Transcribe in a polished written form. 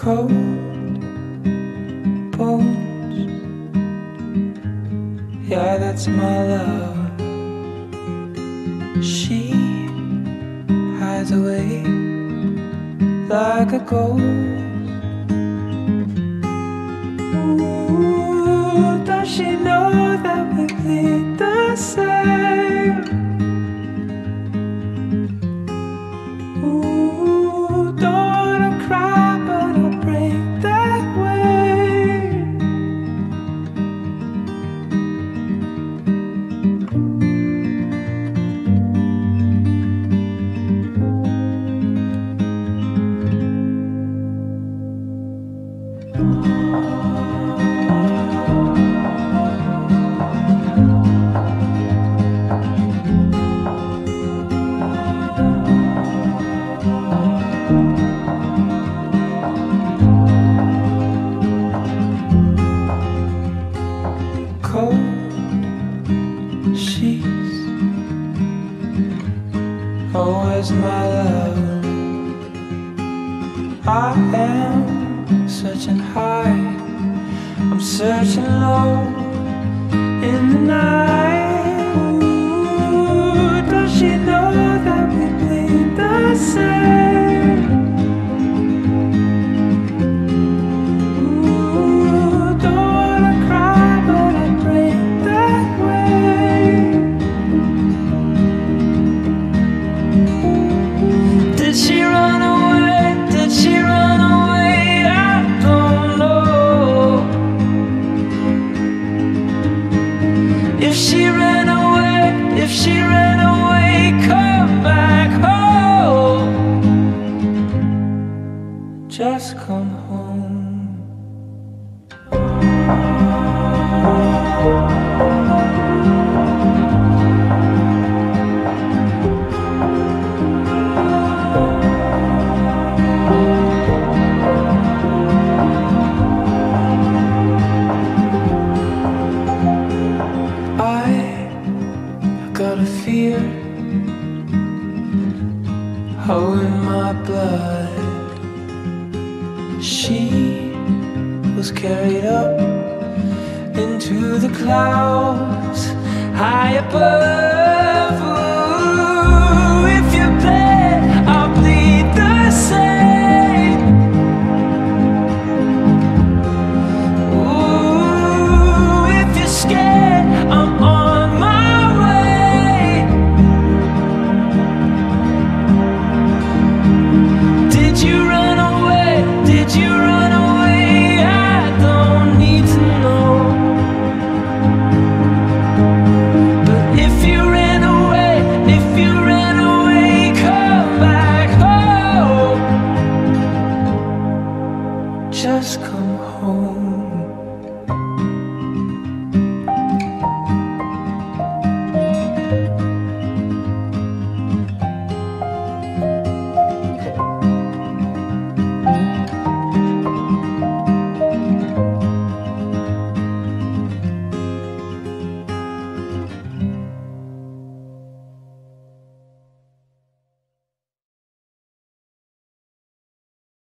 cold bones. Yeah, that's my love. She hides away like a ghost. Ooh, does she know that we bleed the same? Ooh, don't wanna cry, but I'll break that way. Cold sheets, oh, where's my love? I am searching high, I'm searching low in the night. Ooh, does she know that we bleed the same? Ooh, don't wanna cry, but I break that way. Did she run away? Did she run away? I don't know. If she ran away, if she ran away, come back home. Just come home. I got a fear, oh, in my blood. She was carried up into the clouds high above.